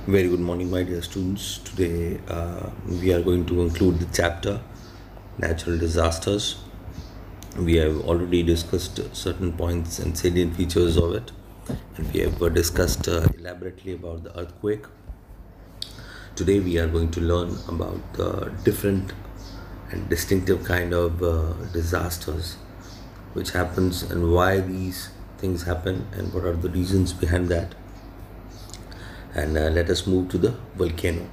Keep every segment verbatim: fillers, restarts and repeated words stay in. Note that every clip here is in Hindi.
Very good morning, my dear students. Today uh, we are going to conclude the chapter Natural Disasters. We have already discussed certain points and salient features of it, and we have uh, discussed uh, elaborately about the earthquake. Today we are going to learn about the different and distinctive kind of uh, disasters which happens and why these things happen and what are the reasons behind that. And uh, let us move to the volcano.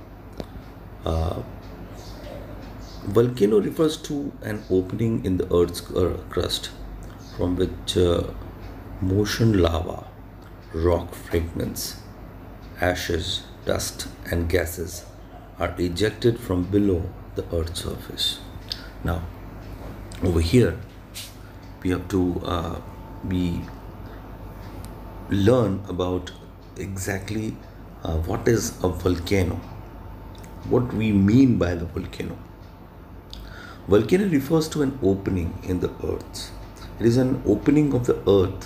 Volcano refers to an opening in the Earth's crust from which uh, motion lava, rock fragments, ashes, dust, and gases are ejected from below the Earth's surface. Now, over here, we have to uh, we learn about exactly uh, what is a volcano, what we mean by the volcano. Volcano refers to an opening in the earth. It is an opening of the earth.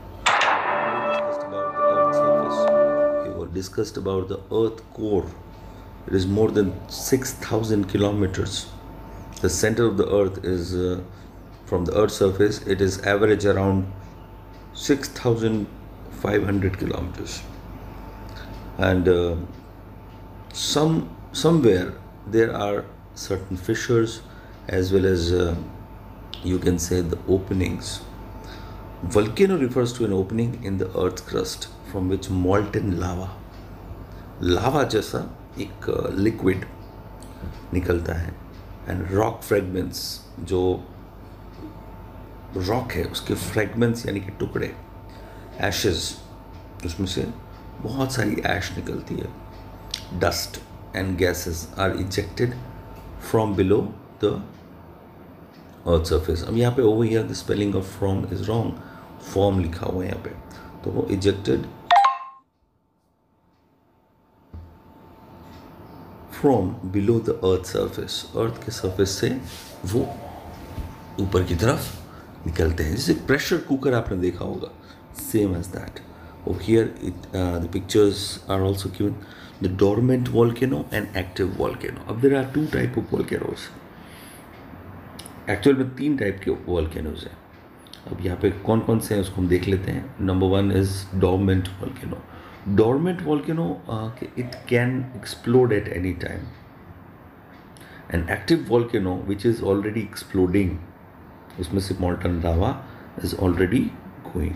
We were discussed about the earth core. It is more than six thousand kilometers. The center of the earth is uh, from the earth's surface. It is average around six thousand five hundred kilometers, and uh, some somewhere there are certain fissures as well as uh, you can say the openings. Volcano refers to an opening in the earth's crust from which molten lava lava जैसा एक लिक्विड निकलता है, एंड रॉक फ्रेगमेंट्स, जो रॉक है उसके फ्रेगमेंट्स यानी कि टुकड़े, एशेस, उसमें से बहुत सारी ऐश निकलती है, dust and gases are ejected from below the earth surface. अब यहाँ पे over here the spelling of from is wrong, form लिखा हुआ है यहाँ पे, तो वो ejected from below the earth surface, earth के सरफेस से वो ऊपर की तरफ निकलते हैं. जैसे प्रेशर कुकर आपने देखा होगा, same as that. Over here, it, uh, the pictures are also given the dormant volcano and active volcano. अब there are two type of volcanoes. Actual में तीन type के volcanoes हैं. अब यहाँ पे कौन कौन से हैं उसको हम देख लेते हैं. Number one is dormant volcano. Dormant volcano, uh, it can explode at any time. An active volcano which is already exploding, उसमें से molten lava is already going.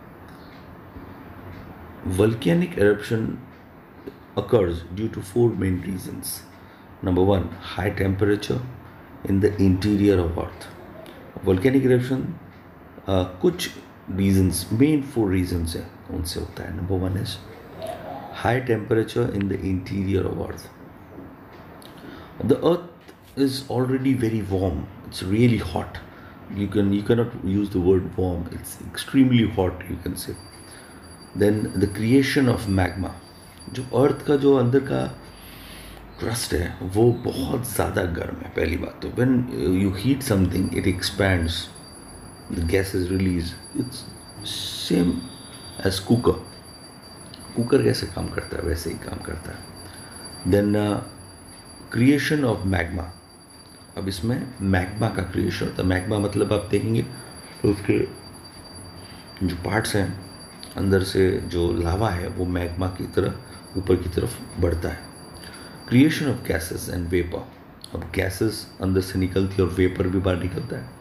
Volcanic eruption occurs due to four main reasons. Number one, high temperature in the interior of Earth. Volcanic eruption uh, कुछ reasons, main four reasons हैं, उनसे होता है. Number one is high temperature in the interior of Earth. The Earth is already very warm. It's really hot. You can you cannot use the word warm. It's extremely hot, you can say. Then the creation of magma. जो अर्थ का जो अंदर का क्रस्ट है वो बहुत ज़्यादा गर्म है. पहली बात तो when you heat something it expands, the gas is released. It's same as cooker. Cooker कैसे काम करता है वैसे ही काम करता है. Then uh, creation of magma. अब इसमें मैग्मा का क्रिएशन होता है. मैग्मा मतलब आप देखेंगे तो उसके जो पार्ट्स हैं अंदर से जो लावा है वो मैग्मा की तरह ऊपर की तरफ बढ़ता है. Creation of gases and vapour. अब गैसेस अंदर से निकलती है और वेपर भी बाहर निकलता है.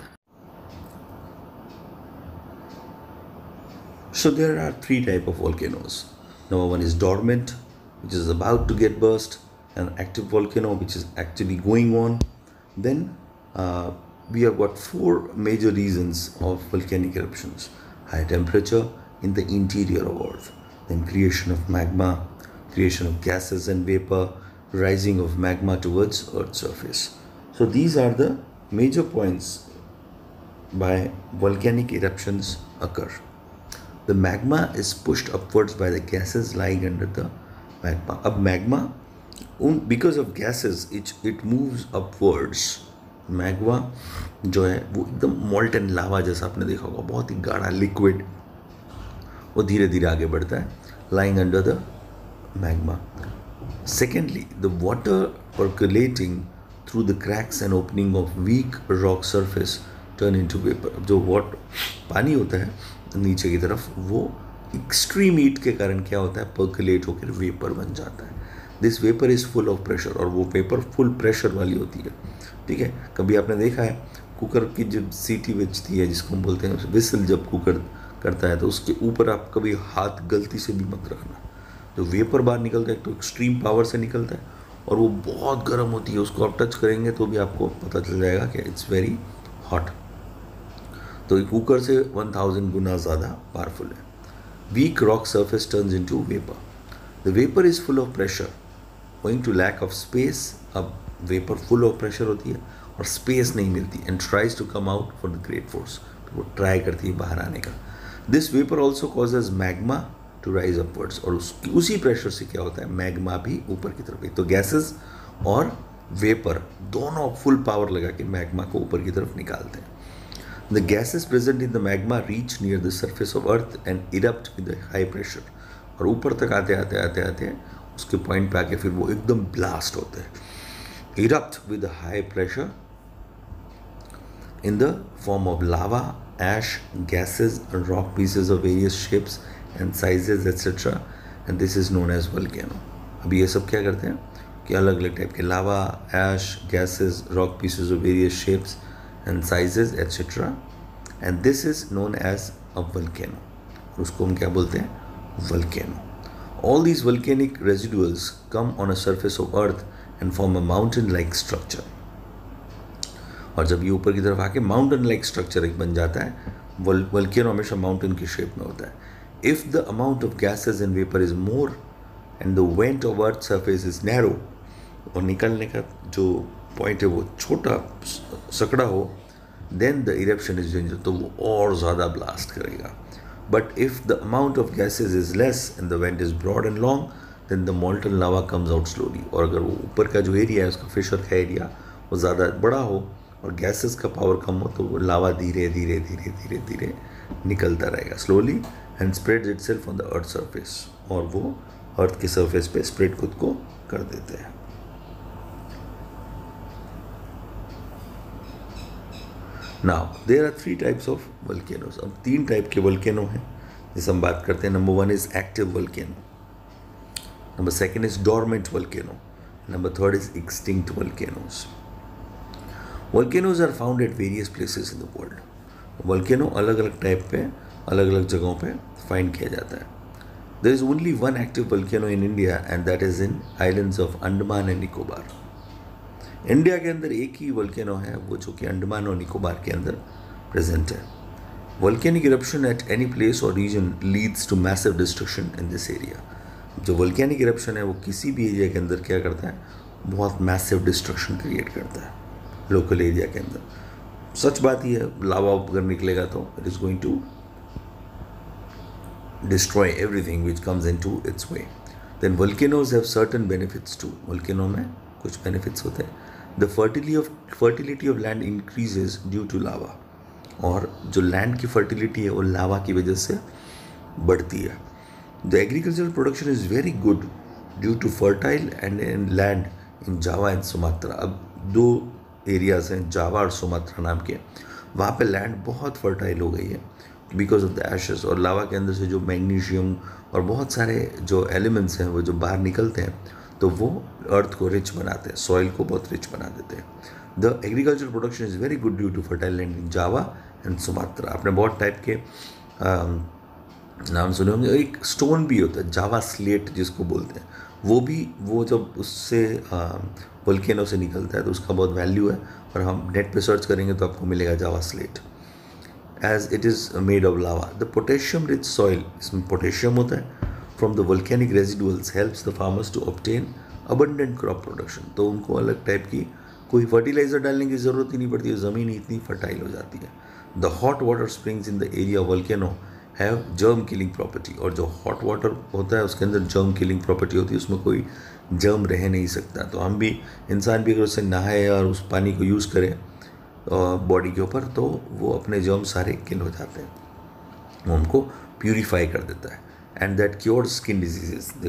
So there are three type of volcanoes. Number one is dormant, which is about to get burst, and active volcano, which is actually going on. Then uh, we have got four major reasons of volcanic eruptions: high temperature in the interior of Earth, then creation of magma, creation of gases and vapor, rising of magma towards Earth's surface. So these are the major points by volcanic eruptions occur. The magma is pushed upwards by the gases lying under the magma. अब magma, because of gases, it it moves upwards. magma जो है वो एकदम molten lava जैसा आपने देखा होगा, बहुत ही गाढ़ा liquid, वो धीरे धीरे आगे बढ़ता है, lying under the magma. Secondly, the water percolating through the cracks and opening of weak rock surface turn into vapor. अब जो वॉट पानी होता है नीचे की तरफ वो एक्सट्रीम हीट के कारण क्या होता है, पर्कुलेट होकर वेपर बन जाता है. This vapour is full of pressure, और वो वेपर फुल प्रेशर वाली होती है. ठीक है, कभी आपने देखा है कुकर की जब सीटी बजती है जिसको हम बोलते हैं विसल, जब कुकर करता है तो उसके ऊपर आप कभी हाथ गलती से भी मत रखना. जो वेपर बाहर निकलता है तो एक्सट्रीम पावर से निकलता है और वो बहुत गर्म होती है, उसको आप टच करेंगे तो भी आपको पता चल जाएगा कि इट्स वेरी हॉट. तो कुकर से वन थाउजेंड गुना ज़्यादा पावरफुल है. Weak rock surface turns into vapour. The vapour is full of pressure going to lack of space. अब वेपर फुल ऑफ प्रेशर होती है और स्पेस नहीं मिलती, and tries to come out for the great force. वो ट्राई करती है बाहर आने का. This vapour also causes magma to rise upwards. और उसकी उसी प्रेशर से क्या होता है, मैग्मा भी ऊपर की तरफ. तो गैसेस और वेपर दोनों फुल पावर लगा के मैग्मा को ऊपर की तरफ निकालते हैं. The gases present in the magma reach near the surface of earth and erupt with high pressure. और ऊपर तक आते आते आते आते उसके पॉइंट पे आके फिर वो एकदम ब्लास्ट होते हैं. Erupt with high pressure in the form of lava, ash, gases, and rock pieces of various shapes and sizes, et cetera. And this is known as volcano. अभी ये सब क्या करते हैं कि अलग अलग टाइप के लावा, ash, gases, rock pieces of various shapes and sizes, et cetera. And this is known as a volcano. उसको हम क्या बोलते हैं, volcano. All these volcanic residuals come on a surface of earth and form a mountain-like structure. और जब ये ऊपर की तरफ आके माउंटेन लाइक स्ट्रक्चर एक बन जाता है. वोल्केनो हमेशा माउंटेन की शेप में होता है. If the amount of gases and vapour is more and the vent of earth surface is narrow, और निकलने का जो पॉइंट है वो छोटा सकड़ा हो, then the eruption is danger, तो वो और ज़्यादा ब्लास्ट करेगा. But if the amount of gases is less and the vent is broad and long, then the molten lava comes out slowly. और अगर वो ऊपर का जो एरिया है उसका फिशर का एरिया वो ज़्यादा बड़ा हो और गैसेस का पावर कम हो, तो वो लावा धीरे धीरे धीरे धीरे धीरे निकलता रहेगा slowly and spreads itself on the earth surface. और वो अर्थ के सरफेस पे स्प्रेड खुद को कर देते हैं. Now there are three types of volcanoes. अब तीन टाइप के वोल्केनो हैं जिसे हम बात करते हैं. Number one is active volcano, number second is dormant volcano, number third is extinct volcanoes. Volcanoes are found at various places in the world. Volcano अलग अलग टाइप पे अलग अलग जगहों पे फाइंड किया जाता है. There is only one active volcano in India and that is in islands of Andaman and Nicobar. India के अंदर एक ही वोल्केनो है वो जो कि अंडमान और निकोबार के अंदर प्रेजेंट है. Volcanic eruption at any place or region leads to massive destruction in this area. जो वोल्केनिक इरप्शन है वो किसी भी एरिया के अंदर क्या करता है, बहुत मैसिव डिस्ट्रक्शन क्रिएट करता है लोकल एरिया के अंदर. सच बात ही है, लावा अगर निकलेगा तो it is going to destroy everything which comes into its way. Then volcanoes have certain benefits too. Volcano में कुछ बेनिफिट्स होते हैं. The fertility of fertility of land increases due to lava. और जो लैंड की फर्टिलिटी है वो लावा की वजह से बढ़ती है. The agricultural production is very good due to fertile and and land in Java and Sumatra. अब दो एरियाज़ हैं जावा और सुमात्रा नाम के, वहाँ पे लैंड बहुत फर्टाइल हो गई है बिकॉज ऑफ द एशेस. और लावा के अंदर से जो मैग्नीशियम और बहुत सारे जो एलिमेंट्स हैं वो जो बाहर निकलते हैं तो वो अर्थ को रिच बनाते हैं, सॉइल को बहुत रिच बना देते हैं. The agriculture production is very good due to fertile land in Java and Sumatra. आपने बहुत टाइप के आ, नाम सुने होंगे. एक स्टोन भी होता है जावा स्लेट जिसको बोलते हैं, वो भी वो जब उससे वोल्केनो से निकलता है तो उसका बहुत वैल्यू है. और हम नेट पे सर्च करेंगे तो आपको मिलेगा Java slate as it is made of lava. The potassium rich soil, इसमें पोटेशियम होता है, from the volcanic residuals helps the farmers to obtain abundant crop production. तो उनको अलग टाइप की कोई फर्टिलाइजर डालने की ज़रूरत ही नहीं पड़ती है, ज़मीन इतनी फर्टाइल हो जाती है. The hot water springs in the area volcano have germ killing property. और जो हॉट वाटर होता है उसके अंदर जर्म किलिंग प्रॉपर्टी होती है, उसमें कोई जर्म रह नहीं सकता. तो हम भी इंसान भी अगर उससे नहाए और उस पानी को यूज़ करें बॉडी के ऊपर तो वो अपने जर्म सारे किल हो जाते हैं, वो उनको प्यूरीफाई कर देता है. And that cure skin diseases. देखो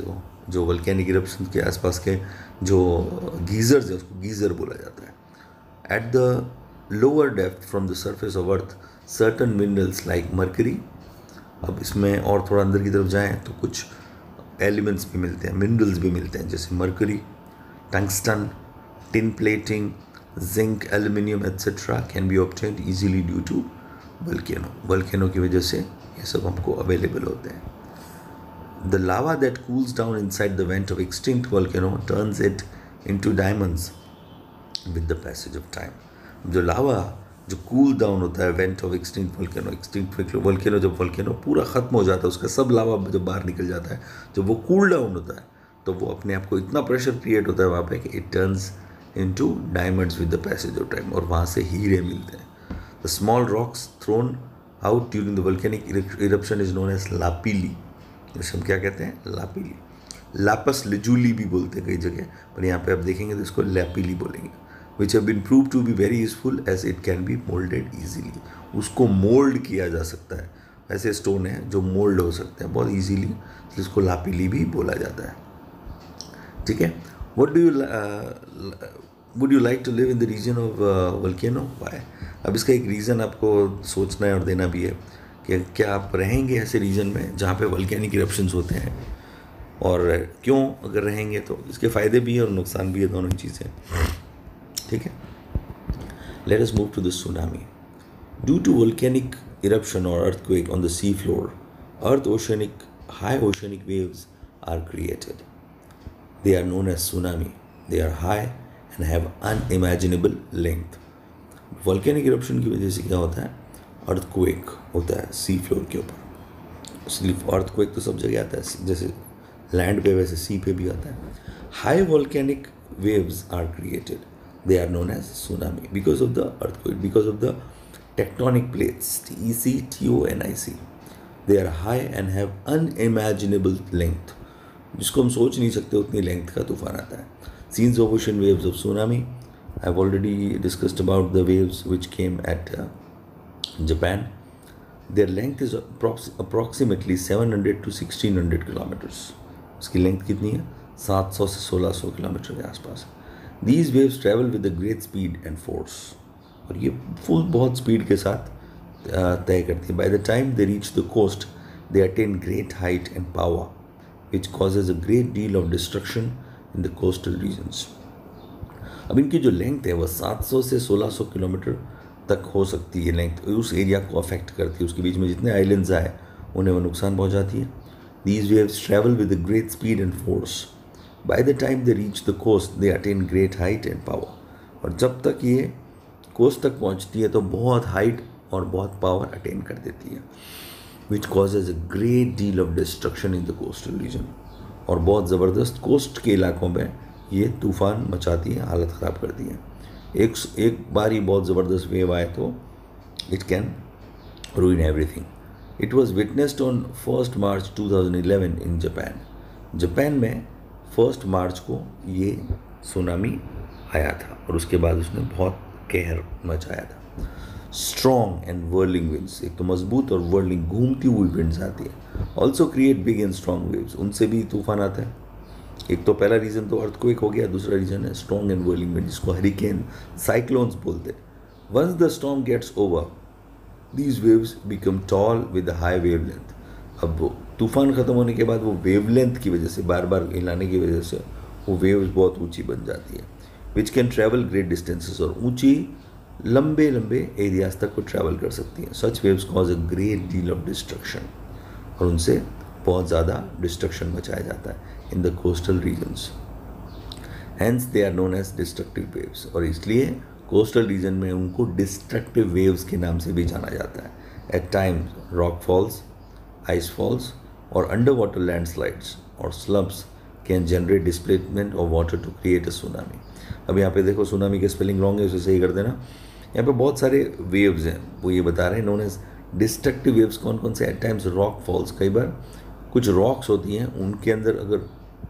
जो वल्केनिक इरप्शन के आसपास के जो गीजर्स है उसको गीजर बोला जाता है। At the lower depth from the surface of earth certain minerals like mercury, अब इसमें और थोड़ा अंदर की तरफ जाएं तो कुछ एलिमेंट्स भी मिलते हैं, मिनरल्स भी मिलते हैं, जैसे mercury, tungsten, tin plating, zinc, aluminium etcetera can be obtained easily due to volcano. Volcano की वजह से ये सब हमको अवेलेबल होते हैं। The lava that cools down inside the vent of extinct volcano turns it into diamonds with the passage of time. जो लावा जो कूल डाउन होता है vent of extinct volcano, extinct volcano जब वोल्केनो पूरा ख़त्म हो जाता है, उसका सब लावा जब बाहर निकल जाता है, जब वो कूल डाउन होता है तो वो अपने आप को इतना प्रेशर क्रिएट होता है वहाँ पे कि it turns into diamonds with the passage of time, और वहाँ से हीरे मिलते हैं। The small rocks thrown out during the volcanic eruption is known as lapilli, जैसे हम क्या कहते हैं लापीली, लापस लिजूली भी बोलते हैं कई जगह, पर यहाँ पे आप देखेंगे तो इसको लैपीली बोलेंगे। Which have been prove to be very useful as it can be moulded easily, उसको मोल्ड किया जा सकता है, ऐसे स्टोन है जो मोल्ड हो सकते हैं बहुत ईजीली, जिसको लापीली भी बोला जाता है। ठीक है, what do you would you like to live in the region of volcano, why? अब इसका एक रीज़न आपको सोचना है और देना भी है कि क्या आप रहेंगे ऐसे रीजन में जहाँ पे वोल्केनिक इरप्शंस होते हैं, और क्यों अगर रहेंगे तो इसके फ़ायदे भी हैं और नुकसान भी है, दोनों चीज़ें। ठीक है, let us move to the tsunami. Due to volcanic eruption और earthquake on the sea floor, earth oceanic high oceanic waves are created, they are known as tsunami, they are high and have unimaginable length. Volcanic eruption की वजह से क्या होता है, अर्थक्वेक होता है सी फ्लोर के ऊपर। सिर्फ अर्थक्वेक तो सब जगह आता है, जैसे लैंड पे वैसे सी पे भी आता है। High volcanic waves are created, they are known as tsunami because of the earthquake, because of the tectonic plates T E C, T O N I C, they are high and have unimaginable length, जिसको हम सोच नहीं सकते उतनी लेंथ का तूफान आता है। Scenes of ocean waves of tsunami, I have already discussed about the waves which came at Japan. Their length is approx- approximately seven hundred to sixteen hundred kilometers. उसकी लेंथ कितनी है, सात सौ से सोलह सौ किलोमीटर के आसपास। These waves travel with a great speed and force, और ये फुल बहुत स्पीड के साथ तय करती है। By the time they reach the coast, they attain great height and power, which causes a great deal of destruction in the coastal regions. अब इनकी जो लेंथ है वह सात सौ से सोलह सौ किलोमीटर तक हो सकती है लेंथ, उस एरिया को अफेक्ट करती है, उसके बीच में जितने आइलैंड्स आए उन्हें वो नुकसान पहुंचाती है। These waves travel with a great speed and force, by the time they reach the coast they attain great height and power, और जब तक ये कोस्ट तक पहुंचती है तो बहुत हाइट और बहुत पावर अटेन कर देती है, which causes a great deal of destruction in the coastal region, और बहुत ज़बरदस्त कोस्ट के इलाकों में ये तूफ़ान मचाती है, हालत ख़राब करती है। एक एक बार ही बहुत ज़बरदस्त वेव आए तो it can ruin everything. It was witnessed on first March two thousand eleven in Japan. Japan में फर्स्ट मार्च को ये सुनामी आया था और उसके बाद उसने बहुत कहर मचाया था। स्ट्रॉन्ग एंड वर्लिंग विंड्स, एक तो मजबूत और वर्लिंग घूमती हुई विंड्स आती है, also create big and strong waves, उनसे भी तूफान आता है। एक तो पहला रीज़न तो अर्थक्वेक हो गया, दूसरा रीज़न है स्ट्रॉन्ग एंड वर्लिंग विंड, जिसको हरिकेन साइक्लोन्स बोलते हैं। Once the storm gets over, these waves become tall with high wave length. अब वो तूफान ख़त्म होने के बाद वो वेव लेंथ की वजह से, बार बार हिलाने की वजह से वो वेव्स बहुत ऊंची बन जाती है, which can travel great distances, और ऊंची लंबे लंबे एरियाज तक को ट्रैवल कर सकती हैं। Such waves cause a great deal of destruction, और उनसे बहुत ज़्यादा डिस्ट्रक्शन मचाया जाता है in the coastal regions, hence they are known as destructive waves, और इसलिए कोस्टल रीजन में उनको डिस्ट्रक्टिव वेव्स के नाम से भी जाना जाता है। At times rock falls, ice falls और अंडर वाटर लैंडस्लाइड्स और slumps can generate displacement of water to create a tsunami. अब यहाँ पे देखो सुनामी के स्पेलिंग रॉन्ग है, उसे सही कर देना। यहाँ पे बहुत सारे वेव्स हैं, वो ये बता रहे हैं नोन एज डिस्ट्रक्टिव वेव्स। कौन कौन से? एट टाइम्स रॉक फॉल्स, कई बार कुछ रॉक्स होती हैं उनके अंदर अगर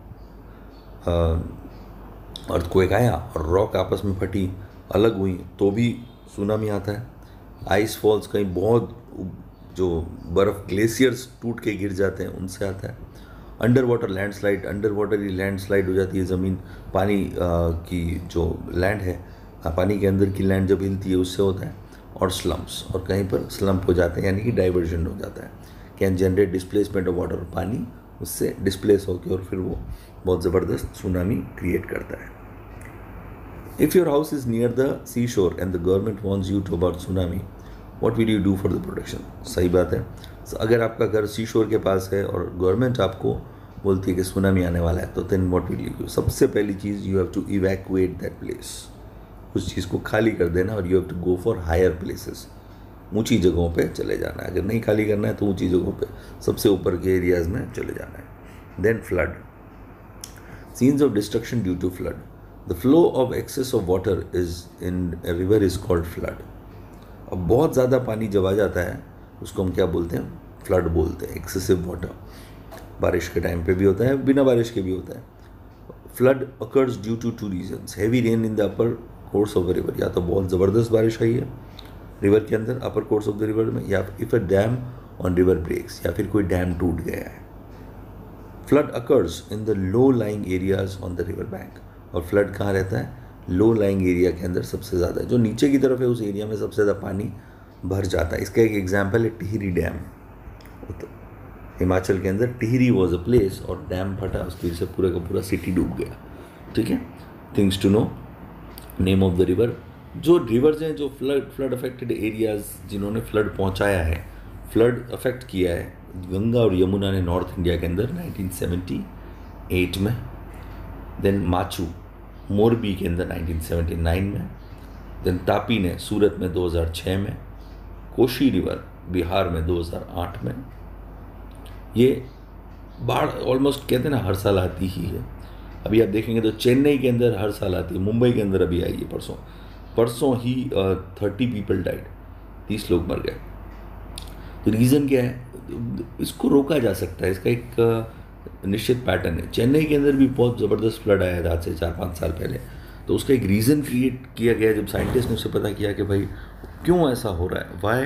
अर्थक्वेक आया और रॉक आपस में फटी, अलग हुई, तो भी सुनामी आता है। आइस फॉल्स, कहीं बहुत जो बर्फ़ ग्लेशियर्स टूट के गिर जाते हैं, उनसे आता है। Under water landslide, under water ही लैंडस्लाइड हो जाती है ज़मीन, पानी आ, की जो लैंड है, आ, पानी के अंदर की लैंड जब हिलती है उससे होता है। और स्लम्प्स, और कहीं पर स्लम्प हो जाते हैं यानी कि डाइवर्जन हो जाता है, can generate displacement of water, पानी उससे डिस्प्लेस होकर और फिर वो बहुत ज़बरदस्त सुनामी क्रिएट करता है। If your house is near the sea shore and the government wants you to about tsunami, what will you do for the protection. सही बात है, so, अगर आपका घर सी शोर के पास है और गवर्नमेंट आपको बोलती है कि सुनामी आने वाला है, तो then what will you do. सबसे पहली चीज़, you have to evacuate that place, उस चीज़ को खाली कर देना, और you have to go for higher places, ऊंची जगहों पे चले जाना है। अगर नहीं खाली करना है तो ऊंची जगहों पे, सबसे ऊपर के एरियाज़ में चले जाना है। Then flood, scenes of destruction due to flood, the flow of excess of water is in a river is called flood. अब बहुत ज़्यादा पानी जब आ जाता है उसको हम क्या बोलते हैं, फ्लड बोलते हैं, एक्सेसिव वाटर। बारिश के टाइम पे भी होता है, बिना बारिश के भी होता है। Flood occurs due to two reasons, heavy rain in the upper course of the river, या तो बहुत ज़बरदस्त बारिश आई है रिवर के अंदर, upper course of the river में, या if a dam on river breaks, या फिर कोई डैम टूट गया है। Flood occurs in the low lying areas on the river bank, और फ्लड कहाँ रहता है, लो लाइंग एरिया के अंदर सबसे ज़्यादा, जो नीचे की तरफ है उस एरिया में सबसे ज़्यादा पानी भर जाता है। इसका एक एग्जाम्पल है टिहरी डैम, हिमाचल के अंदर टिहरी वॉज अ प्लेस, और डैम फटा, उसकी वजह से पूरा का पूरा सिटी डूब गया। ठीक है, things to know, name of the river, जो रिवर्स हैं जो फ्लड फ्लड अफेक्टेड एरियाज जिन्होंने फ्लड पहुंचाया है, फ्लड अफेक्ट किया है, गंगा और यमुना ने नॉर्थ इंडिया के अंदर नाइनटीन सेवेंटी एट में, देन माचू मोरबी के अंदर नाइनटीन सेवेंटी नाइन में, देन तापी ने सूरत में दो हज़ार छह में, कोशी रिवर बिहार में दो हज़ार आठ में। ये बाढ़ ऑलमोस्ट कहते हैं ना हर साल आती ही है। अभी आप देखेंगे तो चेन्नई के अंदर हर साल आती है, मुंबई के अंदर अभी आई है, परसों परसों ही थर्टी पीपल डाइड, तीस लोग मर गए। तो रीज़न क्या है, इसको रोका जा सकता है, इसका एक uh, निश्चित पैटर्न है। चेन्नई के अंदर भी बहुत ज़बरदस्त फ्लड आया था आज से चार पाँच साल पहले, तो उसका एक रीज़न क्रिएट किया गया जब साइंटिस्ट ने उसे पता किया कि भाई क्यों ऐसा हो रहा है, why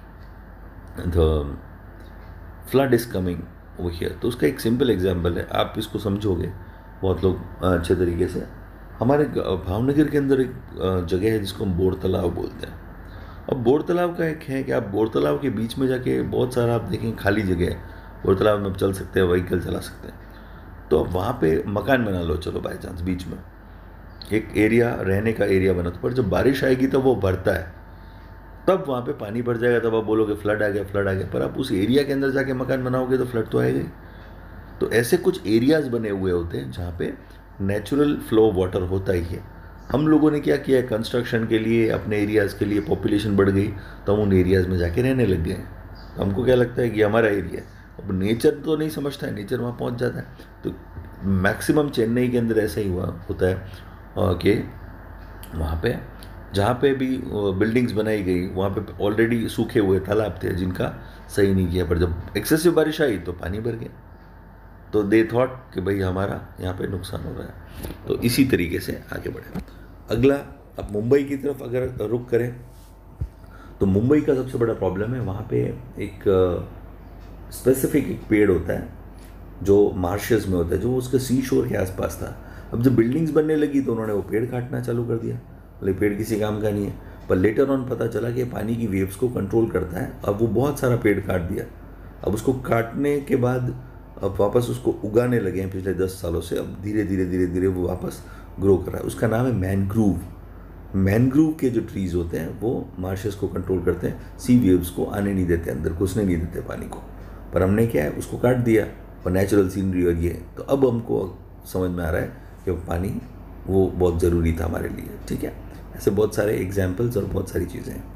the flood is coming over here. तो उसका एक सिंपल एग्जांपल है, आप इसको समझोगे बहुत लोग अच्छे तरीके से। हमारे भावनगर के अंदर एक जगह है जिसको हम बोर तालाब बोलते हैं। अब बोर तालाब का एक है कि आप बोर तालाब के बीच में जाके बहुत सारा आप देखें खाली जगह है, बोर तालाब में आप चल सकते हैं, व्हीकल चला सकते हैं, तो अब वहाँ पे मकान बना लो, चलो बाई चांस बीच में एक एरिया रहने का एरिया बना, तो पर जब बारिश आएगी तब वो भरता है, तब वहाँ पे पानी भर जाएगा, तब आप बोलोगे फ्लड आ गया फ्लड आ गया, पर आप उस एरिया के अंदर जाके मकान बनाओगे तो फ्लड तो आएगा ही। तो ऐसे कुछ एरियाज बने हुए होते हैं जहाँ पे नेचुरल फ्लो वाटर होता ही है। हम लोगों ने क्या किया है, कंस्ट्रक्शन के लिए अपने एरियाज़ के लिए पॉपुलेशन बढ़ गई तो हम उन एरियाज़ में जाके रहने लग गए हैं। तो हमको क्या लगता है कि हमारा एरिया है, अब नेचर तो नहीं समझता है, नेचर वहाँ पहुँच जाता है। तो मैक्सिमम चेन्नई के अंदर ऐसा ही हुआ होता है कि वहाँ पे जहाँ पे भी बिल्डिंग्स बनाई गई वहाँ पे ऑलरेडी सूखे हुए तालाब थे जिनका सही नहीं किया, पर जब एक्सेसिव बारिश आई तो पानी भर गया, तो दे थॉट कि भाई हमारा यहाँ पे नुकसान हो रहा है। तो इसी तरीके से आगे बढ़े। अगला, अब मुंबई की तरफ अगर रुख करें तो मुंबई का सबसे बड़ा प्रॉब्लम है, वहाँ पे एक स्पेसिफिक एक पेड़ होता है जो मार्शेस में होता है, जो उसके सी शोर के आसपास था। अब जब बिल्डिंग्स बनने लगी तो उन्होंने वो पेड़ काटना चालू कर दिया, बोले पेड़ किसी काम का नहीं है, पर लेटर ऑन पता चला कि पानी की वेव्स को कंट्रोल करता है। अब वो बहुत सारा पेड़ काट दिया, अब उसको काटने के बाद अब वापस उसको उगाने लगे हैं पिछले दस सालों से, अब धीरे धीरे धीरे धीरे वो वापस ग्रो कर रहा है। उसका नाम है मैनग्रूव। मैनग्रूव के जो ट्रीज़ होते हैं वो मार्शेस को कंट्रोल करते हैं, सी वेव्स को आने नहीं देते, अंदर घुसने नहीं देते पानी को। पर हमने क्या है, उसको काट दिया और नेचुरल सीनरी और ये, तो अब हमको समझ में आ रहा है कि पानी वो बहुत ज़रूरी था हमारे लिए। ठीक है, ऐसे बहुत सारे एग्जाम्पल्स और बहुत सारी चीज़ें हैं।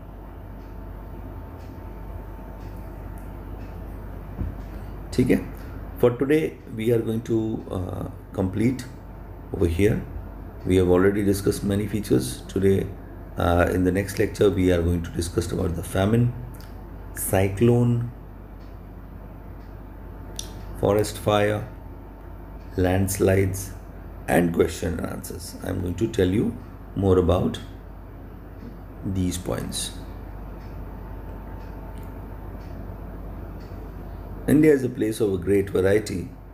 ठीक है, for today we are going to uh, complete over here. We have already discussed many features today. Uh, in the next lecture we are going to discuss about the famine, cyclone, forest fire, landslides and question and answers. I am going to tell you more about these points. India is a place of a great variety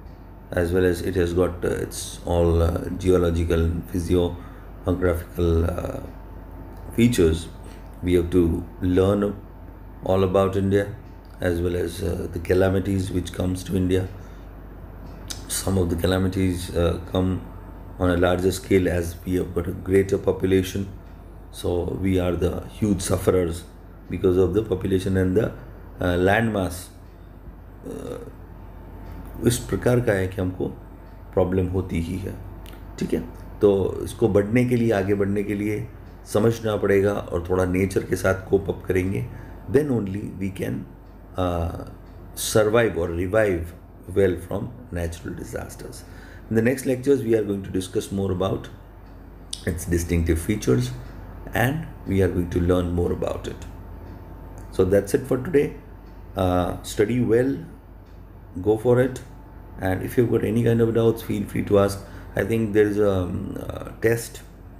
as well as it has got uh, its all uh, geological, physiographical uh, features. We have to learn all about India, as well as uh, the calamities which comes to India. Some of the calamities uh, come on a larger scale as we have got a greater population, so we are the huge sufferers because of the population and the uh, land mass uh, इस प्रकार का है कि हमको प्रॉब्लम होती ही है. ठीक है, तो इसको बढ़ने के लिए, आगे बढ़ने के लिए समझना पड़ेगा और थोड़ा नेचर के साथ कोप अप करेंगे, then only we can survive or revive well from natural disasters. In the next lectures, we are going to discuss more about its distinctive features and we are going to learn more about it. So that's it for today. Uh, study well, go for it, and if you've got any kind of doubts, feel free to ask. I think there is a, um, a test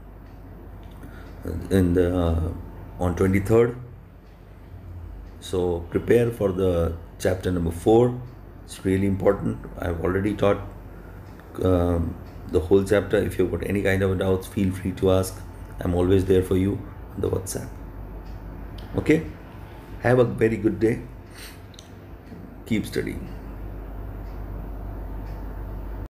in the uh, on twenty-third. So prepare for the chapter number four. It's really important. I've already taught um, the whole chapter. If you've got any kind of doubts, feel free to ask. I'm always there for you on the WhatsApp. Okay? Have a very good day. Keep studying.